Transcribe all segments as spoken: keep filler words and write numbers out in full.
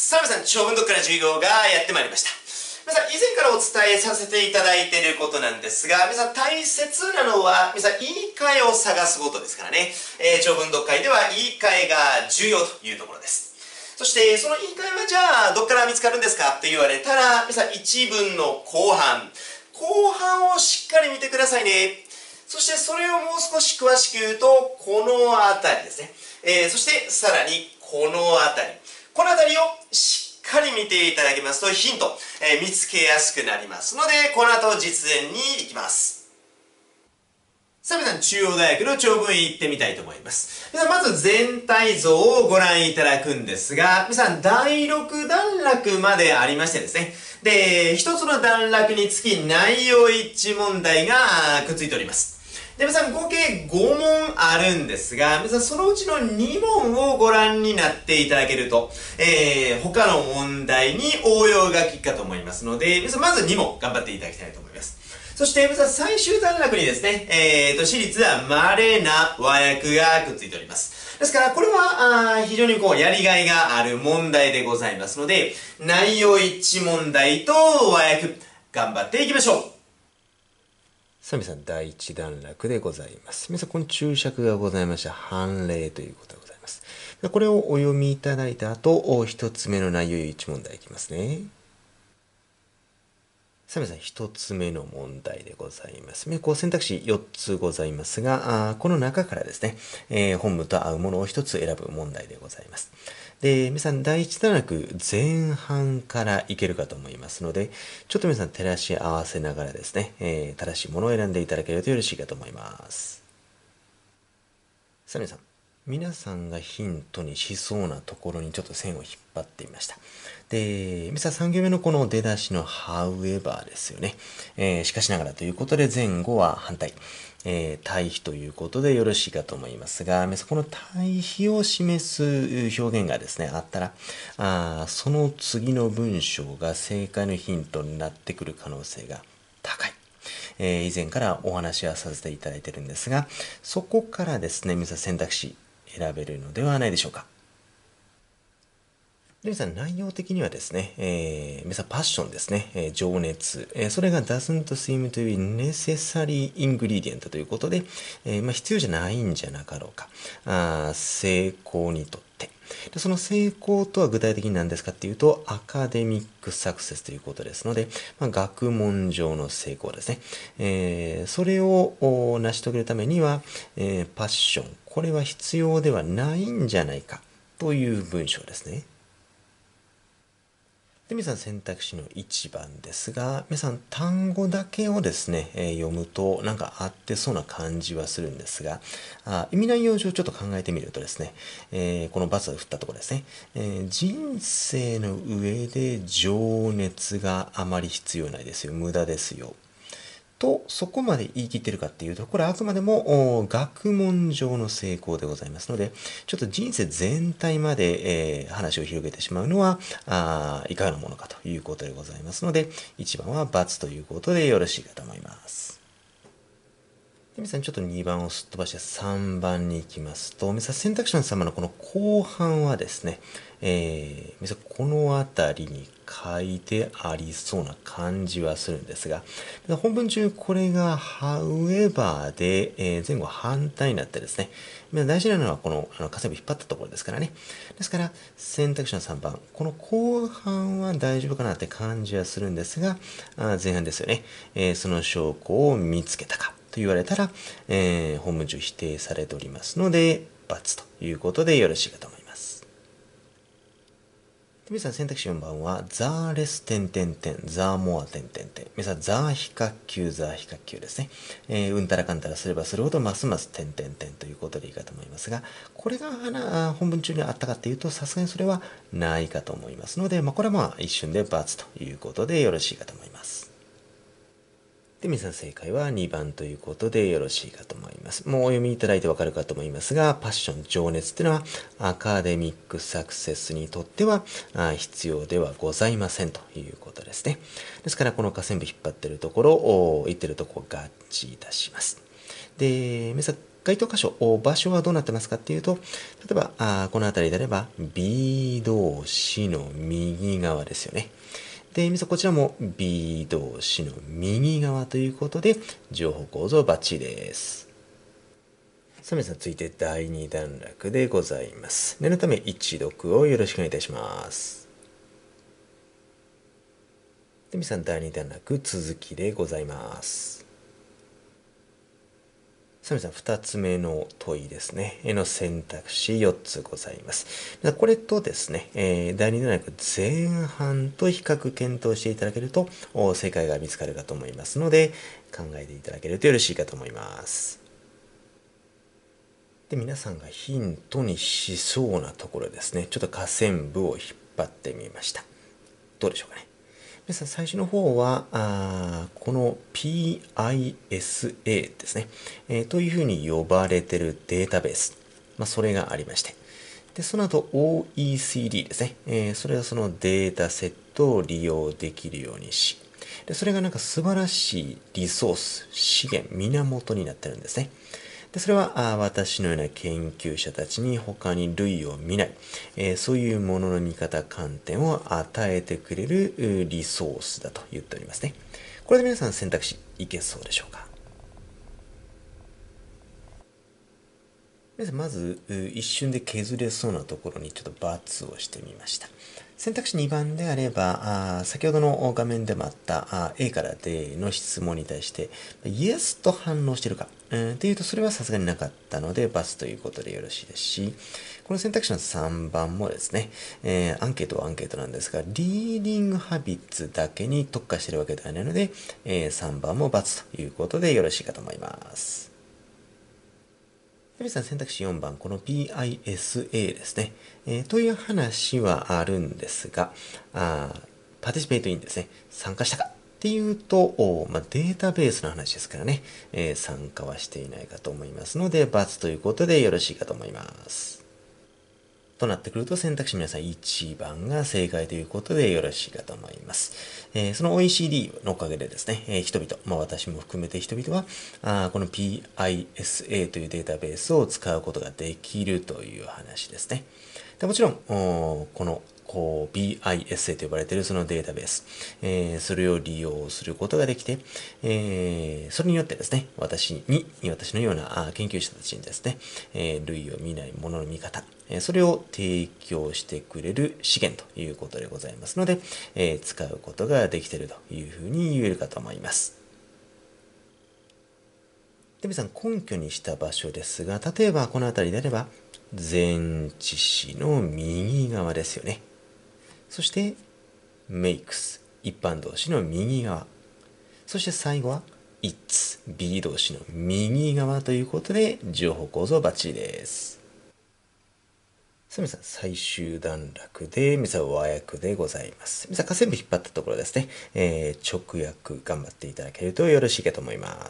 さあ皆さん、長文読から授業がやってまいりました。皆さん、以前からお伝えさせていただいていることなんですが、皆さん大切なのは、皆さん言い換えを探すことですからね。えー、長文読解では言い換えが重要というところです。そして、その言い換えはじゃあ、どっから見つかるんですかって言われたら、皆さん一文の後半、後半をしっかり見てくださいね。そして、それをもう少し詳しく言うと、このあたりですね。えー、そして、さらに、このあたり。このあたりをしっかり見ていただきますとヒント、えー、見つけやすくなりますので、この後実演に行きます。さあ皆さん、中央大学の長文行ってみたいと思います。皆さん、まず全体像をご覧いただくんですが、皆さん、だいろく段落までありましてですね。で、一つの段落につき内容一致問題がくっついております。で、皆さん合計ご問あるんですが、皆さんそのうちのに問をご覧になっていただけると、えー、他の問題に応用が効くかと思いますので、皆さんまずに問頑張っていただきたいと思います。そして、皆さん最終段落にですね、えーと、私立は稀な和訳がくっついております。ですから、これは、あ非常にこう、やりがいがある問題でございますので、内容一致問題と和訳、頑張っていきましょう。さあ皆さん、第一段落でございます。皆さん、この注釈がございました判例ということでございます。これをお読みいただいた後、一つ目の内容一問題いきますね。さあ皆さん、一つ目の問題でございます。こう選択肢よっつございますが、あこの中からですね、えー、本文と合うものを一つ選ぶ問題でございます。で、皆さん、第一段落前半からいけるかと思いますので、ちょっと皆さん照らし合わせながらですね、えー、正しいものを選んでいただけるとよろしいかと思います。さあ皆さん、皆さんがヒントにしそうなところにちょっと線を引っ張ってみました。で、皆さんさん行目のこの出だしの however ですよね。えー、しかしながらということで前後は反対。えー、対比ということでよろしいかと思いますが、皆さんこの対比を示す表現がですね、あったら、あその次の文章が正解のヒントになってくる可能性が高い。えー、以前からお話はさせていただいているんですが、そこからですね、皆さん選択肢選べるのではないでしょうか。で、皆さん内容的にはですね、えー、皆さんパッションですね、えー、情熱、えー、それが doesn't seem to be necessary ingredient ということで、えーまあ、必要じゃないんじゃなかろうか。あ成功にとって。でその成功とは具体的に何ですかっていうと、アカデミックサクセスということですので、まあ、学問上の成功ですね。えー、それを成し遂げるためには、えー、パッション、これは必要ではないんじゃないかという文章ですね。で、皆さん選択肢のいちばんですが、皆さん単語だけをですね、えー、読むとなんか合ってそうな感じはするんですが、あ意味内容上ちょっと考えてみるとですね、えー、このバツを振ったところですね、えー、人生の上で情熱があまり必要ないですよ。無駄ですよ。と、そこまで言い切ってるかっていうと、これはあくまでも学問上の成功でございますので、ちょっと人生全体まで、えー、話を広げてしまうのは、あいかがなものかということでございますので、いちばんは×ということでよろしいかと思います。皆さんちょっとにばんをすっ飛ばしてさんばんに行きますと、皆さん選択肢のさんばんのこの後半はですね、えー、皆さんこの辺りに書いてありそうな感じはするんですが、本文中これが however で、えー、前後反対になってですね、大事なのはこのあの下線部引っ張ったところですからね。ですから選択肢のさんばん、この後半は大丈夫かなって感じはするんですが、あ前半ですよね、えー、その証拠を見つけたかと言われたら、えー、本文中否定されておりますので、×ということでよろしいかと思います。皆さん選択肢よんばんは、ザーレス点点点、ザーモア点点点。皆さん、ザー非角球、ザー非角球ですね。えー、うんたらかんたらすればするほど、ますます点点点ということでいいかと思いますが、これが本文中にあったかっていうと、さすがにそれはないかと思いますので、まあ、これはまあ一瞬で×ということでよろしいかと思います。で、皆さん正解はにばんということでよろしいかと思います。もうお読みいただいてわかるかと思いますが、パッション、情熱っていうのはアカデミックサクセスにとっては必要ではございませんということですね。ですから、この下線部引っ張ってるところ、言ってるところ合致いたします。で、皆さん該当箇所、場所はどうなってますかっていうと、例えば、あこの辺りであれば、B 動詞の右側ですよね。で、皆さんこちらも B 動詞の右側ということで、情報構造バッチリです。さあ皆さん、続いてだいに段落でございます。念のため一読をよろしくお願いいたします。で、皆さんだいに段落続きでございます。さあ皆さん、ふたつめの問いですね。絵の選択肢よっつございます。これとですね、えー、だいに段落前半と比較検討していただけると正解が見つかるかと思いますので、考えていただけるとよろしいかと思います。で、皆さんがヒントにしそうなところですね。ちょっと下線部を引っ張ってみました。どうでしょうかね。皆さん、最初の方は、あこの ピーアイエスエー ですね、えー、というふうに呼ばれているデータベース、まあ、それがありまして、でその後 オーイーシーディー ですね、えー、それはそのデータセットを利用できるようにし、でそれがなんか素晴らしいリソース、資源、源になってるんですね。でそれはあ私のような研究者たちに他に類を見ない、えー、そういうものの見方、観点を与えてくれるリソースだと言っておりますね。これで皆さん選択肢いけそうでしょうか。皆さんまず一瞬で削れそうなところにちょっと×をしてみました。選択肢にばんであれば、あ先ほどの画面でもあったあ A から D の質問に対して Yes と反応しているか、うん、っていうとそれはさすがになかったので×ということでよろしいですし、この選択肢のさんばんもですね、えー、アンケートはアンケートなんですが、リーディングハビッツだけに特化しているわけではないので、えー、さんばんも×ということでよろしいかと思います。皆さん選択肢よんばん、この ピーアイエスエー ですね、えー、という話はあるんですが、あパティシペイトインですね、参加したかっていうと、まあ、データベースの話ですからね、えー、参加はしていないかと思いますので、×ということでよろしいかと思います。となってくると選択肢皆さんいちばんが正解ということでよろしいかと思います。えー、その オーイーシーディー のおかげでですね、えー、人々、まあ私も含めて人々は、あこの ピーアイエスエー というデータベースを使うことができるという話ですね。でもちろん、このこう ピーアイエスエー と呼ばれているそのデータベース、えー、それを利用することができて、えー、それによってですね、私に、私のような研究者たちにですね、えー、類を見ないものの見方、それを提供してくれる資源ということでございますので、えー、使うことができているというふうに言えるかと思います。で、皆さん根拠にした場所ですが、例えばこの辺りであれば、前置詞の右側ですよね。そして、makes、一般動詞の右側。そして最後は、its、B 動詞の右側ということで、情報構造バッチリです。さあ皆さん、最終段落で、皆さん和訳でございます。皆さん、下線部引っ張ったところですね、えー、直訳頑張っていただけるとよろしいかと思います。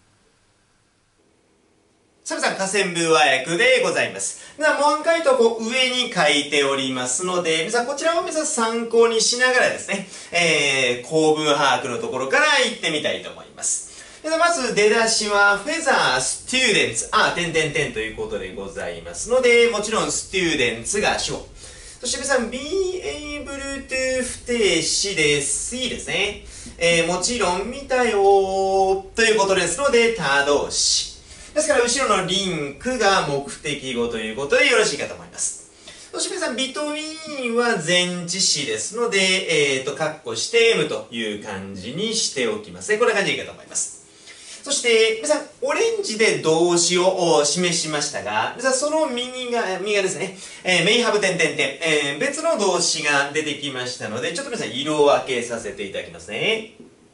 さあ皆さん、下線部和訳でございます。皆さん、問回答こう上に書いておりますので、皆さん、こちらを皆さん参考にしながらですね、えー、構文把握のところから行ってみたいと思います。まず出だしは、フェザー、スチューデンツ、あ、点々点ということでございますので、もちろんスチューデンツが主語。そして皆さん、be able to 不定詞で see ですね。えー、もちろん見たよということですので、他動詞。ですから、後ろのリンクが目的語ということでよろしいかと思います。そして皆さん、between は前置詞ですので、えーと、括弧して M という感じにしておきますね。こんな感じでいいかと思います。そして、皆さん、オレンジで動詞を示しましたが、皆さん、その右が、右がですね、えー、may have 点々点、えー、別の動詞が出てきましたので、ちょっと皆さん、色分けさせていただきますね。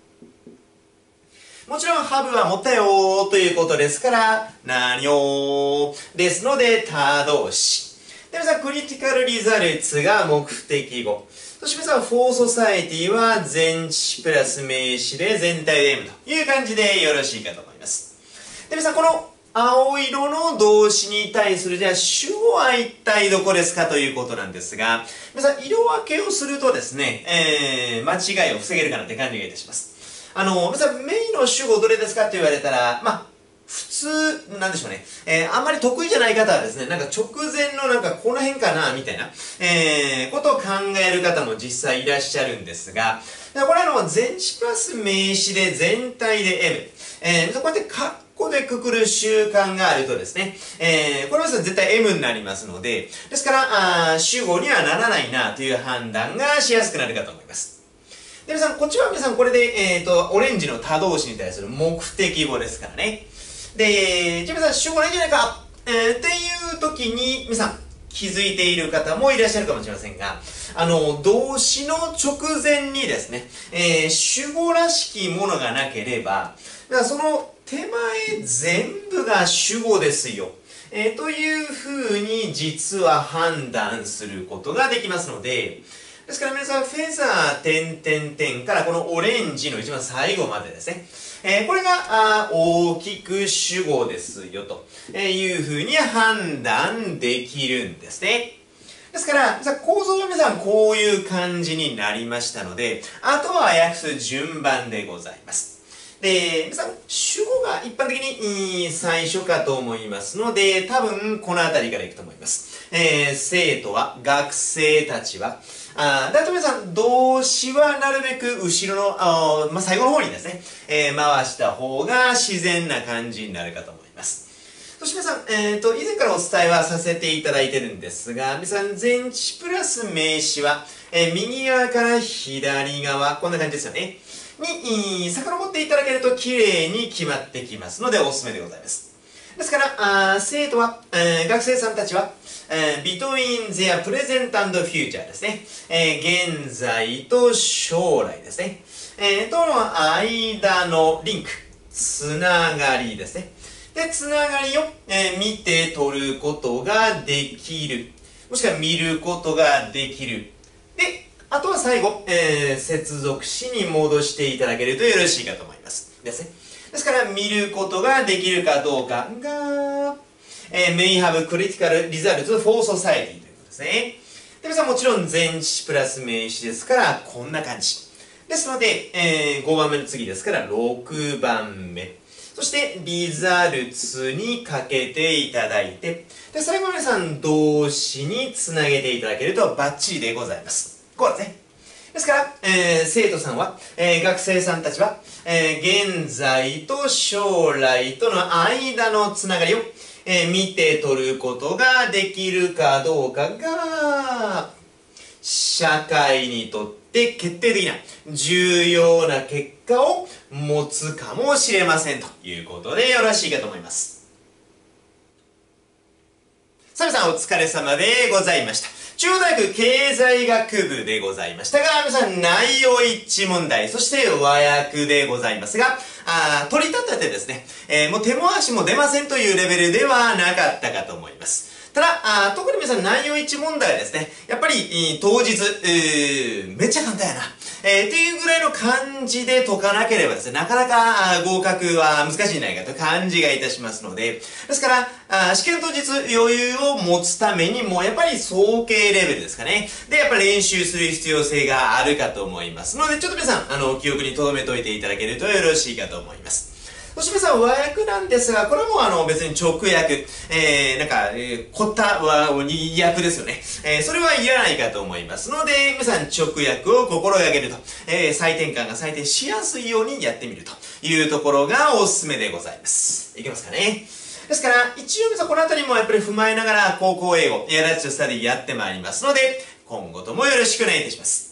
もちろん、have は持ったよーということですから、何よーですので、他動詞。で、皆さん、クリティカルリザルツが目的語。そして皆さん、フォーソサエティは前置詞プラス名詞で全体で M という感じでよろしいかと思います。で、皆さん、この青色の動詞に対する、じゃあ、主語は一体どこですかということなんですが、皆さん、色分けをするとですね、えー、間違いを防げるかなって感じがいたします。あの、皆さん、メインの主語どれですかって言われたら、まあ、 普通、なんでしょうね。えー、あんまり得意じゃない方はですね、なんか直前のなんかこの辺かな、みたいな、えー、ことを考える方も実際いらっしゃるんですが、これはあの、前置プラス名詞で全体で M。えー、こうやってカッコでくくる習慣があるとですね、えー、これは絶対 M になりますので、ですから、あ主語にはならないなという判断がしやすくなるかと思います。で、皆さん、こっちは皆さん、これで、えっと、オレンジの他動詞に対する目的語ですからね。で、じゃあ皆さん、主語ないんじゃないか、えー、っていう時に、皆さん、気づいている方もいらっしゃるかもしれませんが、あの、動詞の直前にですね、えー、主語らしきものがなければ、だからその手前全部が主語ですよ。えー、というふうに実は判断することができますので、ですから皆さん、フェザー、点々点からこのオレンジの一番最後までですね。えー、これがあ大きく主語ですよというふうに判断できるんですね。ですから、構造は皆さんこういう感じになりましたので、あとは訳す順番でございます。で、皆さん、主語が一般的に最初かと思いますので、多分この辺りからいくと思います。えー、生徒は、学生たちは、あだいたい皆さん、動詞はなるべく後ろの、あまあ、最後の方にですね、えー、回した方が自然な感じになるかと思います。そして皆さん、えっと、以前からお伝えはさせていただいてるんですが、皆さん、前置プラス名詞は、えー、右側から左側、こんな感じですよね。に、遡っていただけると綺麗に決まってきますので、おすすめでございます。ですから、あ生徒は、えー、学生さんたちは、えー、between their present and future ですね。えー、現在と将来ですね。えー、との間のリンク、つながりですね。で、つながりを、えー、見て取ることができる。もしくは見ることができる。で、あとは最後、えー、接続詞に戻していただけるとよろしいかと思います。ですね。ですから、見ることができるかどうかが、えー、may have critical results for society ということですね。で、皆さんもちろん前置プラス名詞ですから、こんな感じ。ですので、えー、ごばんめの次ですから、ろくばんめ。そして、results にかけていただいて、で、最後皆さん、動詞につなげていただけるとバッチリでございます。こうですね。ですから、えー、生徒さんは、えー、学生さんたちは、えー、現在と将来との間のつながりを、えー、見て取ることができるかどうかが、社会にとって決定的な重要な結果を持つかもしれませんということでよろしいかと思います。さあ皆さんお疲れ様でございました。中央大学経済学部でございましたが、皆さん内容一致問題、そして和訳でございますが、あ取り立ててですね、えー、もう手も足も出ませんというレベルではなかったかと思います。ただ、あ特に皆さん内容一致問題はですね、やっぱり、当日、えー、めっちゃ簡単やな。えー、っていうぐらいの感じで解かなければですね、なかなか合格は難しいんじゃないかと感じがいたしますので、ですから、あ試験当日余裕を持つためにも、やっぱり総計レベルですかね。で、やっぱり練習する必要性があるかと思いますので、ちょっと皆さん、あの、記憶に留めておいていただけるとよろしいかと思います。そして皆さん、和訳なんですが、これもあの別に直訳、えー、なんか、えー、こった和訳ですよね。えー、それはいらないかと思いますので、皆さん直訳を心がけると、えー、採点感が採点しやすいようにやってみるというところがおすすめでございます。いけますかね。ですから、一応皆さんこのあたりもやっぱり踏まえながら、高校英語、エアラッチョスタディやってまいりますので、今後ともよろしくお願いいたします。